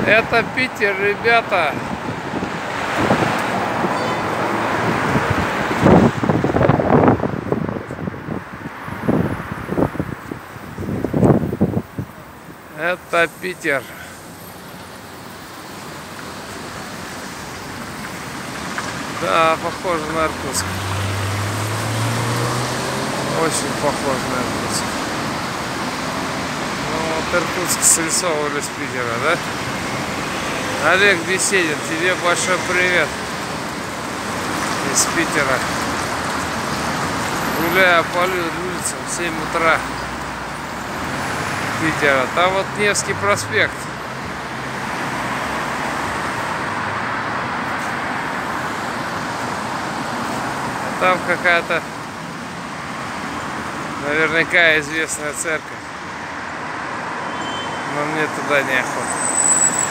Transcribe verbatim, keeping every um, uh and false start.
Это Питер, ребята. Это Питер. Да, похоже на Иркутск. Очень похож на Иркутск. Ну вот Иркутск срисовывали с Питера, да? Олег Беседин, тебе большой привет из Питера. Гуляю по улицам в семь утра Питера. Там вот Невский проспект. Там какая-то наверняка известная церковь, но мне туда не охота.